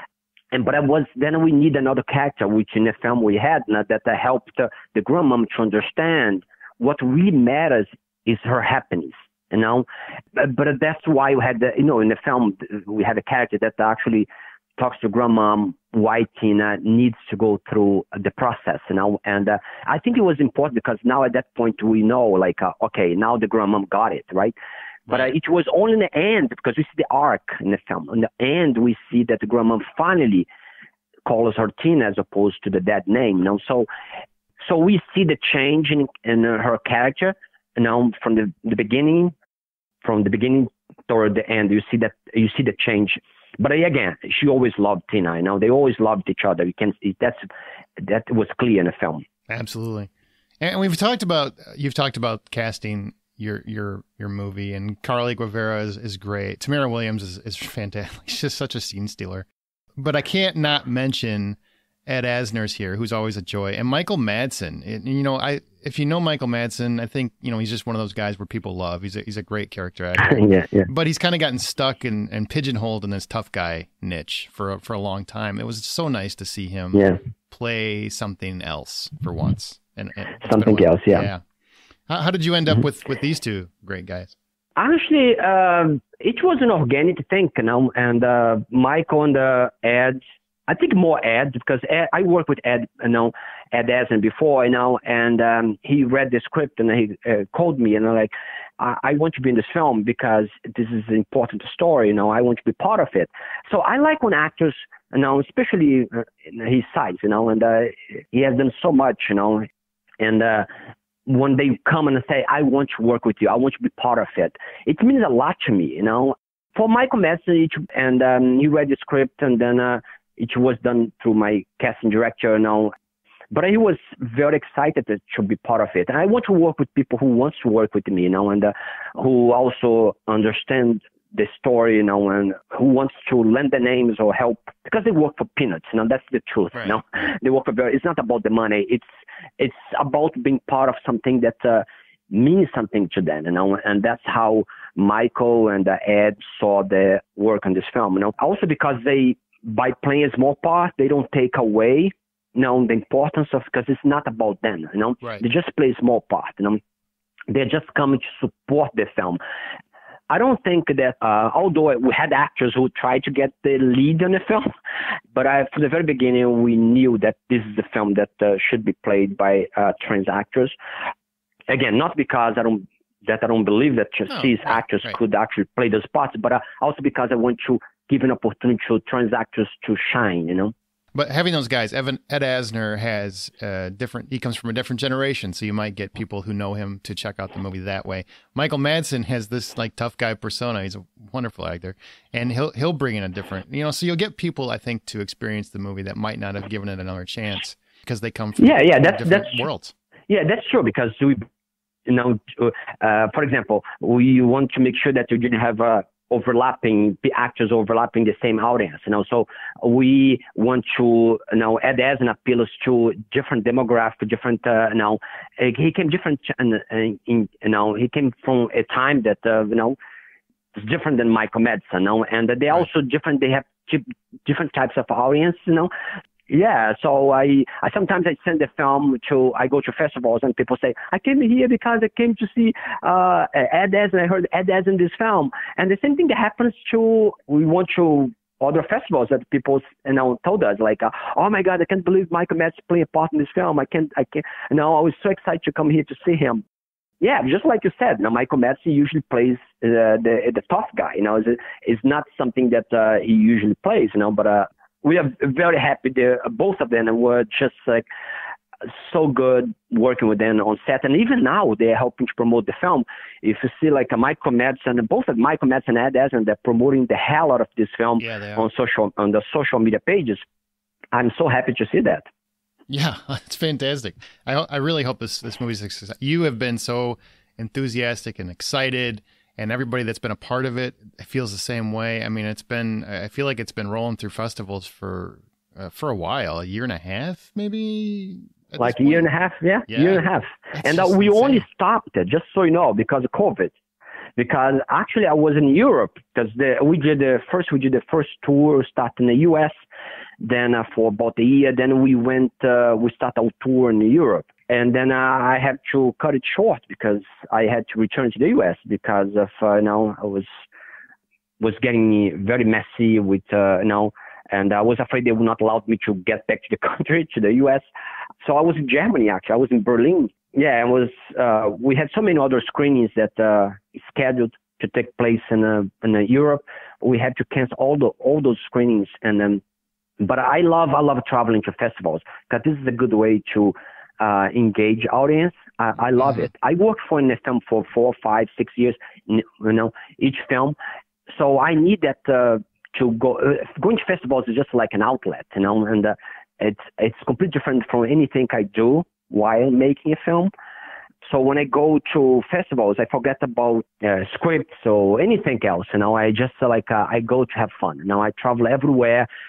[SPEAKER 2] And but I was then we need another character, which in the film we had, now, that uh, helped uh, the grandmom to understand what really matters is her happiness, you know. But, but that's why we had, the, you know, in the film we had a character that actually talks to grandmom why Tina needs to go through the process, you know. And uh, I think it was important because now at that point we know, like, uh, okay, now the grandmom got it, right? But uh, it was only in the end, because we see the arc in the film. In the end, we see that the grandmom finally calls her Tina as opposed to the dead name. You know? So so we see the change in, in uh, her character, you know, from the, the beginning, from the beginning toward the end. You see that you see the change. But uh, again, she always loved Tina. You know, they always loved each other. You can that's that was clear in the film.
[SPEAKER 1] Absolutely, and we've talked about you've talked about casting your your your movie, and Carlie Guevara is, is great. Tamara Williams is, is fantastic. She's just such a scene stealer. But I can't not mention Ed Asner's here, who's always a joy, and Michael Madsen. And, you know, I if you know Michael Madsen, I think you know he's just one of those guys where people love. He's a, he's a great character actor.
[SPEAKER 2] yeah, yeah.
[SPEAKER 1] But he's kind of gotten stuck and, and pigeonholed in this tough guy niche for a, for a long time. It was so nice to see him
[SPEAKER 2] yeah.
[SPEAKER 1] play something else for once. And, and
[SPEAKER 2] something else, yeah.
[SPEAKER 1] yeah. How, how did you end up mm-hmm. with with these two great guys?
[SPEAKER 2] Honestly, uh, it was an organic thing, you know, and uh, Michael and uh, Ed. I think more Ed because Ed, I worked with Ed, you know, Ed Asner before, you know, and um, he read the script and he uh, called me and I'm like, I, I want to be in this film because this is an important story, you know, I want to be part of it. So I like when actors, you know, especially in his size, you know, and uh, he has done so much, you know, and uh, when they come and say, I want to work with you, I want to be part of it, it means a lot to me, you know. For Michael Madsen, and um, he read the script and then uh, it was done through my casting director, you know. But he was very excited to, to be part of it. And I want to work with people who wants to work with me, you know, and uh, who also understand the story, you know, and who wants to lend their names or help because they work for peanuts, you know. That's the truth, right. You know. They work for very. It's not about the money. It's it's about being part of something that uh, means something to them, you know. And that's how Michael and uh, Ed saw the work on this film, you know. Also because they. By playing a small part, they don't take away, you know, the importance of, because it's not about them, you know.
[SPEAKER 1] Right.
[SPEAKER 2] They just play a small part, you know. They're just coming to support the film. I don't think that, uh, although we had actors who tried to get the lead on the film, but I, from the very beginning, we knew that this is a film that uh, should be played by uh, trans actors. Again, not because I don't, that I don't believe that
[SPEAKER 1] no,
[SPEAKER 2] cis
[SPEAKER 1] right,
[SPEAKER 2] actors
[SPEAKER 1] right.
[SPEAKER 2] could actually play those parts, but uh, also because I want to give an opportunity to trans actors to shine, you know.
[SPEAKER 1] But having those guys, Evan, Ed Asner has uh, different, he comes from a different generation, so you might get people who know him to check out the movie that way. Michael Madsen has this like tough guy persona. He's a wonderful actor, and he'll he'll bring in a different, you know, so you'll get people, I think, to experience the movie that might not have given it another chance because they come from
[SPEAKER 2] yeah, yeah, that's,
[SPEAKER 1] different
[SPEAKER 2] that's
[SPEAKER 1] worlds.
[SPEAKER 2] Yeah, that's true because we, you know, uh, for example, we want to make sure that you didn't have a overlapping, the actors overlapping the same audience, you know, so we want to, you know, Ed Asner appeals to different demographic, different, uh, you know, he came different, in, in, you know, he came from a time that, uh, you know, is different than Michael Madsen, you know, and they're
[SPEAKER 1] right.
[SPEAKER 2] also different, they have different types of audience, you know. Yeah, so I, I sometimes I send the film to, I go to festivals and people say, I came here because I came to see uh, Ed Asner, I heard Ed Asner in this film. And the same thing that happens to, we want to other festivals that people, you know, told us like, uh, oh my God, I can't believe Michael Madsen playing a part in this film. I can't, I can't, you know, I was so excited to come here to see him. Yeah, just like you said, you know, Michael Madsen usually plays uh, the the tough guy, you know, it's, it's not something that uh, he usually plays, you know, but, uh, we are very happy there. Both of them were just like so good working with them on set. And even now they're helping to promote the film. If you see like a Michael Madsen, both of Michael Madsen and Ed Asner, they're promoting the hell out of this film
[SPEAKER 1] yeah,
[SPEAKER 2] on social, on the social media pages. I'm so happy to see that.
[SPEAKER 1] Yeah, it's fantastic. I, I really hope this, this movie's a success. You have been so enthusiastic and excited, and everybody that's been a part of it feels the same way. I mean, it's been, I feel like it's been rolling through festivals for uh, for a while, a year and a half, maybe?
[SPEAKER 2] Like a year and a half, yeah,
[SPEAKER 1] yeah.
[SPEAKER 2] year and a half.
[SPEAKER 1] That's
[SPEAKER 2] and uh, we
[SPEAKER 1] insane.
[SPEAKER 2] only stopped it, just so you know, because of COVID. Because actually I was in Europe, because the, we did the first, we did the first tour, start in the U S, then uh, for about a year, then we went, uh, we started our tour in Europe. And then uh, I had to cut it short because I had to return to the U S because of, uh, you know, I was was getting very messy with, uh, you know, and I was afraid they would not allow me to get back to the country, to the U S. So I was in Germany, actually. I was in Berlin. Yeah, it was, uh, we had so many other screenings that uh, scheduled to take place in, uh, in uh, Europe. We had to cancel all the all those screenings. And then, but I love, I love traveling to festivals because this is a good way to Uh, engage audience. I, I love it. I worked for in a film for four, five, six years, you know, each film. So I need that uh, to go. Uh, going to festivals is just like an outlet, you know, and uh, it's it's completely different from anything I do while making a film. So when I go to festivals, I forget about uh, scripts or anything else. You know, I just uh, like uh, I go to have fun. You know, I travel everywhere.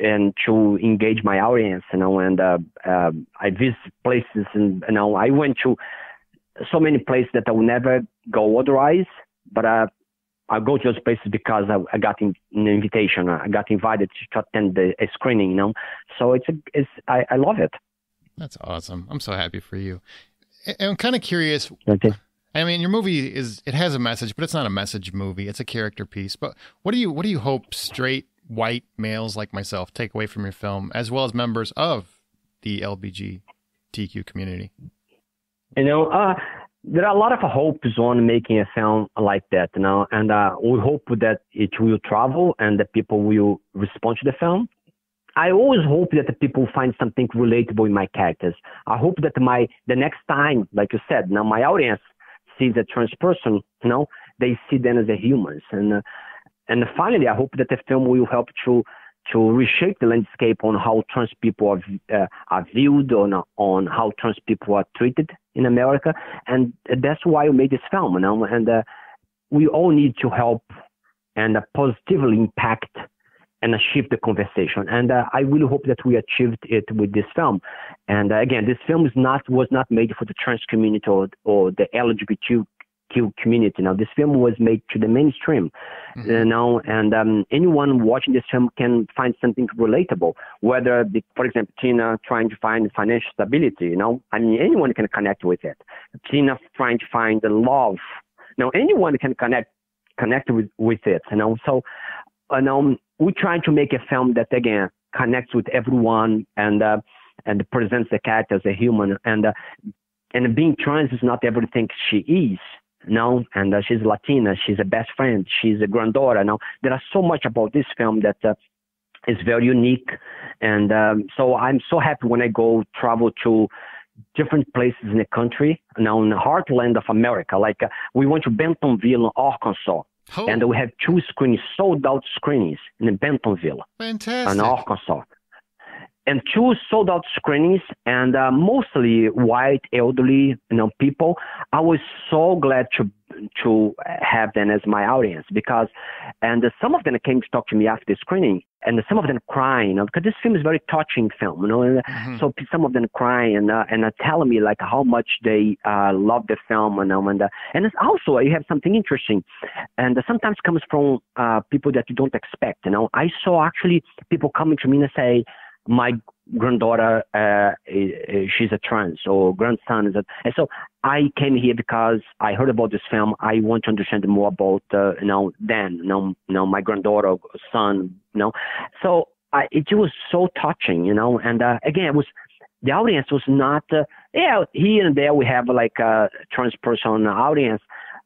[SPEAKER 2] and to engage my audience, you know, and uh, uh, I visit places, and you know, I went to so many places that I would never go otherwise, but uh, I go to those places because I, I got in, an invitation. I got invited to attend the, a screening, you know. So it's a, it's I, I love it.
[SPEAKER 1] That's awesome. I'm so happy for you. I'm kind of curious.
[SPEAKER 2] Okay.
[SPEAKER 1] I mean, your movie is, it has a message, but it's not a message movie. It's a character piece. But what do you, what do you hope straight white males like myself take away from your film, as well as members of the L G B T Q community?
[SPEAKER 2] You know, uh, there are a lot of hopes on making a film like that, you know, and uh, we hope that it will travel and that people will respond to the film. I always hope that the people find something relatable in my characters. I hope that my, the next time, like you said, now my audience sees a trans person, you know, they see them as a humans. And uh, and finally, I hope that the film will help to to reshape the landscape on how trans people are, uh, are viewed, on on how trans people are treated in America. And that's why we made this film, you know. And uh, we all need to help and uh, positively impact and shift the conversation. And uh, I really hope that we achieved it with this film. And uh, again, this film is not was not made for the trans community or, or the L G B T Q community. Now, this film was made to the mainstream. Mm-hmm. You know, and um, anyone watching this film can find something relatable. Whether, the, for example, Tina trying to find financial stability. You know, I mean, anyone can connect with it. Tina trying to find the love. Now, anyone can connect connect with with it. You know, so. And um, we're trying to make a film that, again, connects with everyone and uh, and presents the character as a human. And uh, and being trans is not everything she is, you know. And uh, she's Latina, she's a best friend, she's a granddaughter. Now, there are so much about this film that uh, is very unique. And um, so I'm so happy when I go travel to different places in the country, now in the heartland of America. Like uh, we went to Bentonville, Arkansas. Oh. And we have two screenings, sold out screenings in Bentonville,
[SPEAKER 1] fantastic,
[SPEAKER 2] in Arkansas. And two sold out screenings, and uh, mostly white, elderly, you know, people. I was so glad to to have them as my audience because, and uh, some of them came to talk to me after the screening, and some of them crying, you know, because this film is a very touching film, you know. And mm-hmm. So some of them crying and uh, and uh, telling me like how much they uh, love the film, you know, and uh, and it's also you have something interesting, and uh, sometimes comes from uh, people that you don't expect, you know. I saw actually people coming to me and say, my granddaughter, uh, she's a trans, or grandson is a, and so I came here because I heard about this film. I want to understand more about, uh, you know, them, you know, you know, my granddaughter, son, you know. So I, it was so touching, you know, and uh, again, it was, the audience was not, uh, yeah, here and there we have like a trans person audience,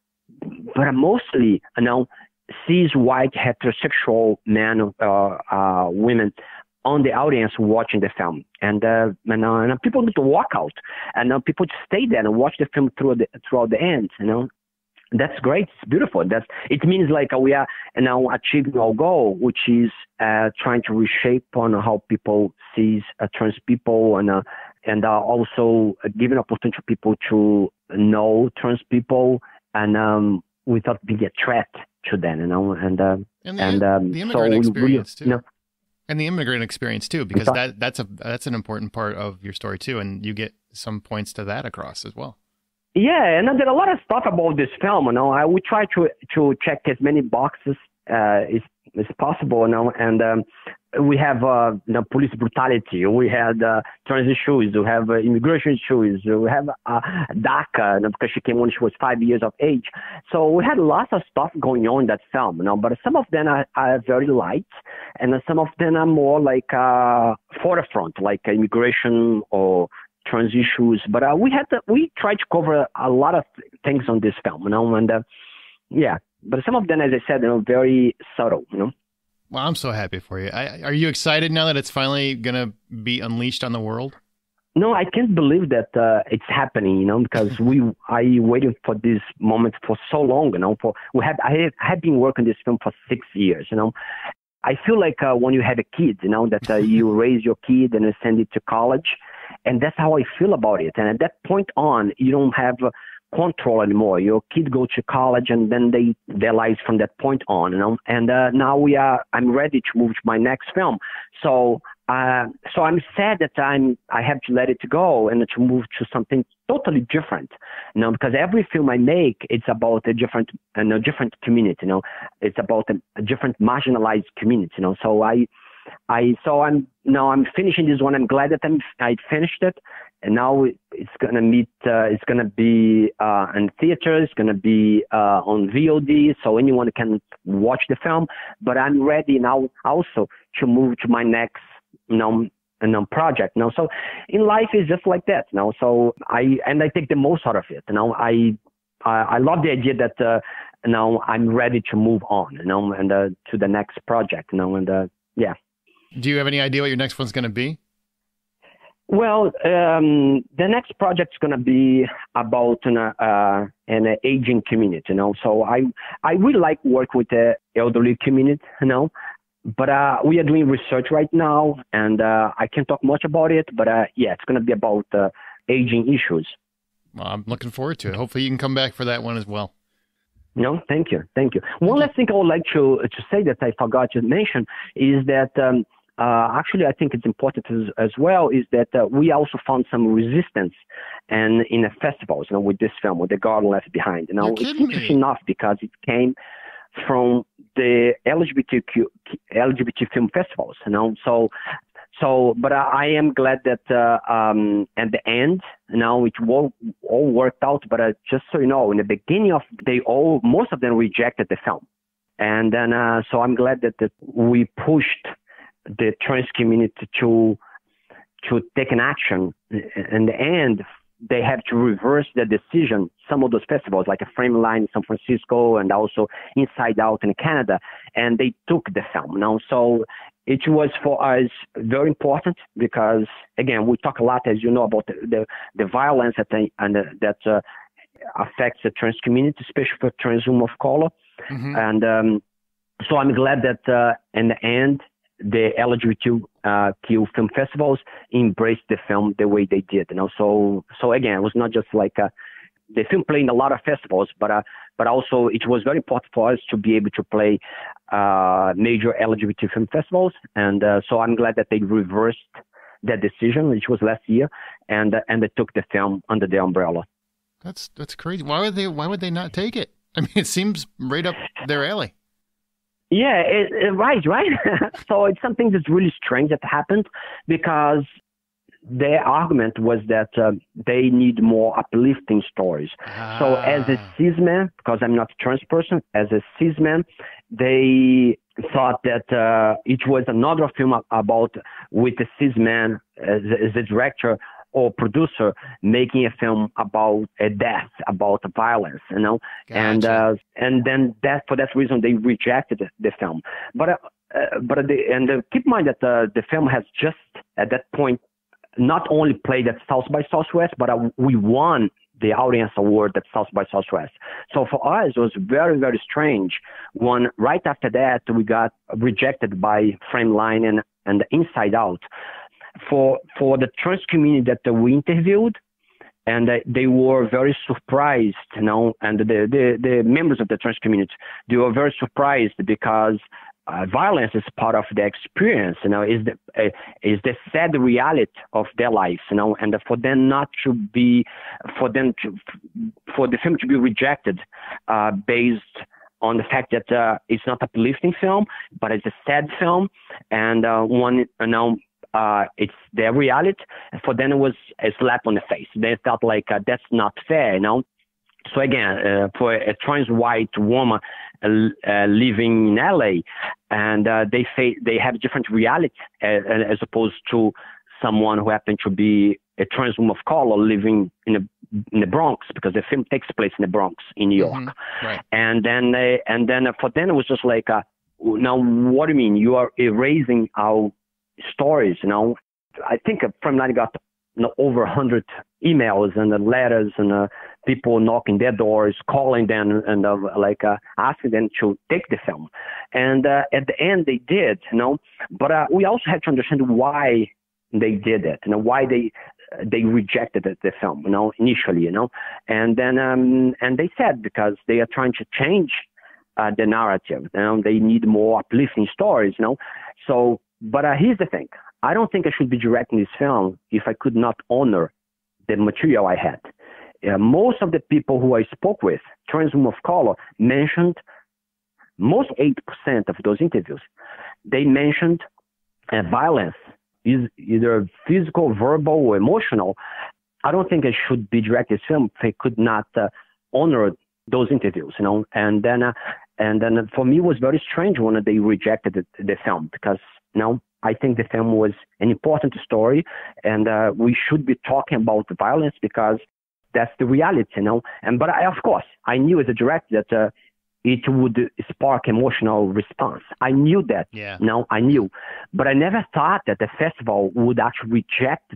[SPEAKER 2] but mostly, you know, cis white heterosexual men, uh, uh, women, on the audience watching the film, and uh, and, uh, and people need to walk out, and uh, people just stay there and watch the film through the throughout the end. You know, that's great. It's beautiful. That's it means like uh, we are now achieving our goal, which is uh, trying to reshape on how people see uh, trans people, and uh, and uh, also giving opportunity for people to know trans people, and um, without being a threat to them. You know, and uh,
[SPEAKER 1] and the,
[SPEAKER 2] and um,
[SPEAKER 1] the immigrant
[SPEAKER 2] so
[SPEAKER 1] experience
[SPEAKER 2] we,
[SPEAKER 1] too.
[SPEAKER 2] You know,
[SPEAKER 1] And the immigrant experience too, because that that's a that's an important part of your story too, and you get some points to that across as well.
[SPEAKER 2] Yeah, and there are a lot of stuff about this film. You know, I would try to to check as many boxes uh, as as possible. You know, and um, we have uh, you know, police brutality. We had uh, trans issues. We have uh, immigration issues. We have uh, DACA, you know, because she came when she was five years of age. So we had lots of stuff going on in that film. You know, but some of them are, are very light, and some of them are more like uh, forefront, like immigration or trans issues. But uh, we had to, we tried to cover a lot of things on this film. You know, and uh, yeah, but some of them, as I said, you know, very subtle. You know.
[SPEAKER 1] Well, I'm so happy for you. I, are you excited now that it's finally going to be unleashed on the world?
[SPEAKER 2] No, I can't believe that uh, it's happening, you know, because we I waited for this moment for so long, you know. For we had I have, have been working this film for six years, you know. I feel like uh, when you have a kid, you know, that uh, you raise your kid and you send it to college, and that's how I feel about it. And at that point on, you don't have uh, control anymore. Your kid go to college and then they their lives from that point on, you know. And uh, now we are. I'm ready to move to my next film. So uh, so I'm sad that I'm I have to let it go and to move to something totally different, you know, because every film I make, it's about a different and a different community, you know. It's about a, a different marginalized community, you know. So I. I so I'm now I'm finishing this one. I'm glad that I'm I finished it, and now it's gonna meet. Uh, it's gonna be uh, in theaters. It's gonna be uh, on V O D, so anyone can watch the film. But I'm ready now also to move to my next, you know, you know, project. You know, so in life is just like that. You know, so I and I take the most out of it. You know, I I, I love the idea that uh, you know I'm ready to move on. You know, and uh, to the next project. You know, and uh, yeah.
[SPEAKER 1] Do you have any idea what your next one's going to be?
[SPEAKER 2] Well, um, the next project's going to be about an, uh, an aging community, you know. So I I really like work with the elderly community, you know. But uh, we are doing research right now, and uh, I can't talk much about it. But uh, yeah, it's going to be about uh, aging issues.
[SPEAKER 1] Well, I'm looking forward to it. Hopefully you can come back for that one as well.
[SPEAKER 2] No, thank you. Thank you. One last thing I would like to, to say that I forgot to mention is that um, Uh, actually, I think it's important as, as well is that uh, we also found some resistance and in the festivals, you know, with this film, with The Garden Left Behind. You know, it's interesting enough because it came from the L G B T Q L G B T film festivals, you know. So, so, but I, I am glad that uh, um, at the end, you know, it all, all worked out. But uh, just so you know, in the beginning of they all, most of them rejected the film, and then uh, so I'm glad that, that we pushed the trans community to to take an action. In the end, they have to reverse the decision. Some of those festivals, like a Frameline in San Francisco and also Inside Out in Canada, and they took the film. Now, so it was for us very important because, again, we talk a lot, as you know, about the the, the violence that they, and the, that uh, affects the trans community, especially for trans women of color. Mm-hmm. And um, so I'm glad that uh, in the end, the L G B T Q uh, film festivals embraced the film the way they did, you know. So, so again, it was not just like uh, the film played in a lot of festivals, but uh, but also it was very important for us to be able to play uh, major L G B T film festivals, and uh, so I'm glad that they reversed that decision, which was last year, and uh, and they took the film under their umbrella.
[SPEAKER 1] That's that's crazy. Why would they? Why would they not take it? I mean, it seems right up their alley.
[SPEAKER 2] Yeah, it, it, right, right. So it's something that's really strange that happened because their argument was that uh, they need more uplifting stories. Ah. So as a cis man, because I'm not a trans person, as a cis man, they thought that uh, it was another film about with a cis man as, as a director or producer making a film about a death, about violence, you know, gotcha. and uh, and then that for that reason they rejected the film. But uh, uh, but the, and uh, keep in mind that uh, the film has just at that point not only played at South by Southwest, but uh, we won the audience award at South by Southwest. So for us, it was very very strange. When right after that we got rejected by Frameline and and Inside Out. For for the trans community that we interviewed, and uh, they were very surprised, you know, and the, the, the members of the trans community, they were very surprised because uh, violence is part of their experience, you know, is the uh, is the sad reality of their lives, you know, and for them not to be, for them to, for the film to be rejected uh, based on the fact that uh, it's not a uplifting film, but it's a sad film, and uh, one, you know, Uh, it's their reality. For them, it was a slap on the face. They felt like uh, that's not fair, you know. So again, uh, for a trans white woman uh, uh, living in L A, and uh, they say they have different reality as, as opposed to someone who happened to be a trans woman of color living in the in the Bronx, because the film takes place in the Bronx in New York. Mm-hmm. Right. And then uh, and then uh, for them, it was just like, uh, now what do you mean? You are erasing our stories, you know. I think Frameline got, you know, over a hundred emails and uh, letters and uh, people knocking their doors, calling them and uh, like uh, asking them to take the film. And uh, at the end, they did, you know. But uh, we also have to understand why they did it, you know, why they they rejected the, the film, you know, initially, you know, and then um, and they said because they are trying to change uh, the narrative, you know, they need more uplifting stories, you know. So, but uh, here's the thing: I don't think I should be directing this film if I could not honor the material I had. Uh, most of the people who I spoke with, trans women of color, mentioned most eighty percent of those interviews. They mentioned uh, violence. Is either physical, verbal, or emotional. I don't think I should be directing this film if I could not uh, honor those interviews, you know. And then, uh, and then for me, it was very strange when they rejected the, the film because, you know, I think the film was an important story, and uh, we should be talking about the violence because that's the reality, you know. And but I, of course, I knew as a director that. Uh, it would spark emotional response. I knew that.
[SPEAKER 1] Yeah.
[SPEAKER 2] No, I knew. But I never thought that the festival would actually reject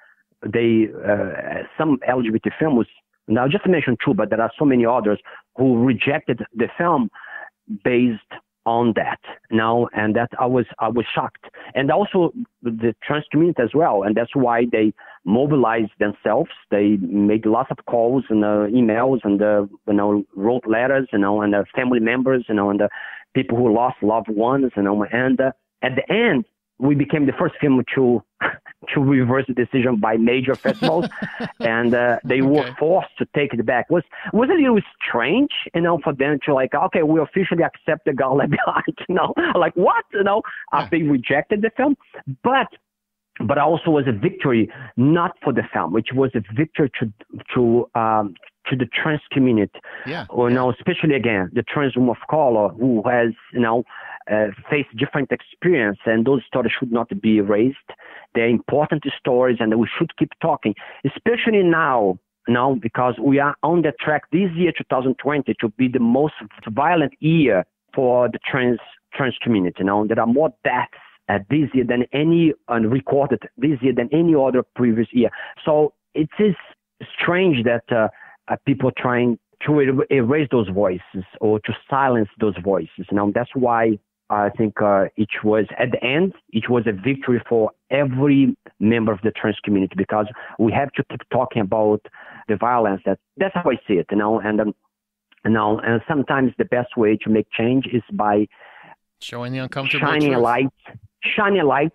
[SPEAKER 2] the, uh, some L G B T films. Now, just to mention two, but there are so many others who rejected the film based on that. No, and that I was I was shocked. And also the trans community as well. And that's why they mobilized themselves. They made lots of calls and uh, emails and uh, you know wrote letters, you know, and uh, family members, you know, and uh, people who lost loved ones, you know. And uh, at the end, we became the first film to to reverse the decision by major festivals, and uh, they okay. were forced to take it back. Was was a little strange, you know, for them to like, okay, we officially accept the Girl Left Behind, you know, like what, you know, yeah. after they rejected the film, but. But also was a victory not for the film, which was a victory to to um, to the trans community,
[SPEAKER 1] yeah,
[SPEAKER 2] or you know, especially again the trans woman of color who has you know uh, faced different experience, and those stories should not be erased. They're important stories, and we should keep talking, especially now. Now, because we are on the track this year, two thousand twenty, to be the most violent year for the trans trans community. You know, there are more deaths. Uh, this year than any uh, recorded this year than any other previous year. So it is strange that uh, uh, people trying to er- erase those voices or to silence those voices. Now that's why I think uh, it was at the end it was a victory for every member of the trans community because we have to keep talking about the violence. That that's how I see it, you know. And um, you know, and sometimes the best way to make change is by
[SPEAKER 1] showing the uncomfortable
[SPEAKER 2] shining
[SPEAKER 1] truth.
[SPEAKER 2] a light. Shine a light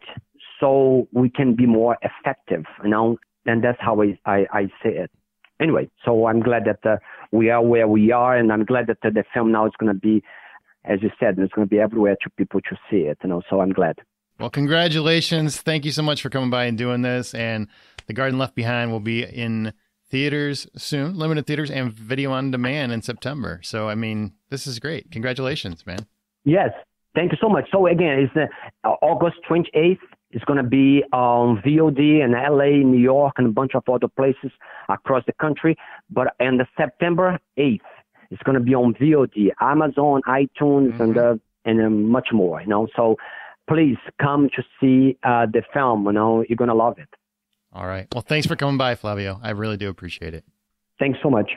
[SPEAKER 2] so we can be more effective, you know, and that's how I, I, I see it. Anyway, so I'm glad that uh, we are where we are, and I'm glad that uh, the film now is going to be, as you said, it's going to be everywhere to people to see it, you know, so I'm glad.
[SPEAKER 1] Well, congratulations. Thank you so much for coming by and doing this, and The Garden Left Behind will be in theaters soon, limited theaters, and video on demand in September. So, I mean, this is great. Congratulations, man.
[SPEAKER 2] Yes. Thank you so much. So again, it's uh, August twenty-eighth. It's going to be on V O D in L A, New York, and a bunch of other places across the country. But on the September eighth, it's going to be on V O D, Amazon, iTunes, mm-hmm. and uh, and uh, much more. You know, so please come to see uh, the film. You know, you're going to love it.
[SPEAKER 1] All right. Well, thanks for coming by, Flavio. I really do appreciate it.
[SPEAKER 2] Thanks so much.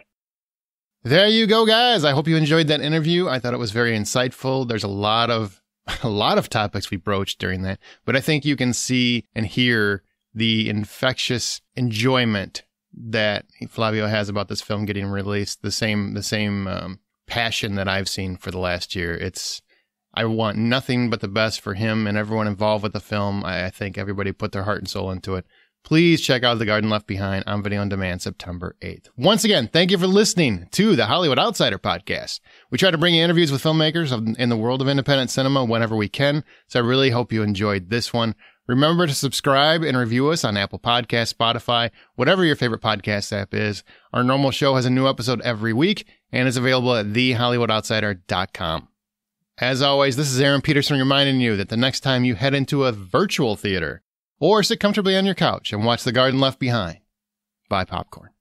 [SPEAKER 1] There you go, guys. I hope you enjoyed that interview. I thought it was very insightful. There's a lot of a lot of topics we broached during that, but I think you can see and hear the infectious enjoyment that Flavio has about this film getting released. The same the same um, passion that I've seen for the last year. It's I want nothing but the best for him and everyone involved with the film. I, I think everybody put their heart and soul into it. Please check out The Garden Left Behind on video on demand September eighth. Once again, thank you for listening to the Hollywood Outsider Podcast. We try to bring you interviews with filmmakers in the world of independent cinema whenever we can, so I really hope you enjoyed this one. Remember to subscribe and review us on Apple Podcasts, Spotify, whatever your favorite podcast app is. Our normal show has a new episode every week and is available at the hollywood outsider dot com. As always, this is Aaron Peterson reminding you that the next time you head into a virtual theater, or sit comfortably on your couch and watch The Garden Left Behind, buy popcorn.